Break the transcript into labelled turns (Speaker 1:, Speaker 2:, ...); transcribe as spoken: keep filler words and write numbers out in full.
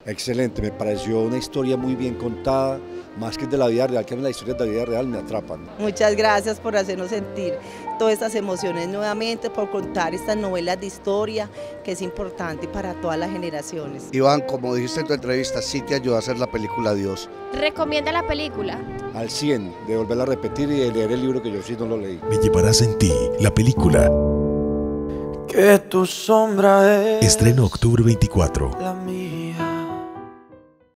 Speaker 1: Excelente, me pareció una historia muy bien contada, más que de la vida real, que a mí las historias de la vida real me atrapan.
Speaker 2: Muchas gracias por hacernos sentir todas estas emociones nuevamente, por contar estas novelas de historia, que es importante para todas las generaciones.
Speaker 3: Iván, como dijiste en tu entrevista, sí te ayudó a hacer la película Dios.
Speaker 4: ¿Recomienda la película?
Speaker 1: Al cien, de volverla a repetir y de leer el libro que yo sí no lo leí.
Speaker 5: Me llevarás en ti, la película.
Speaker 6: Que tu sombra es
Speaker 5: Estreno octubre veinticuatro.
Speaker 6: la mía.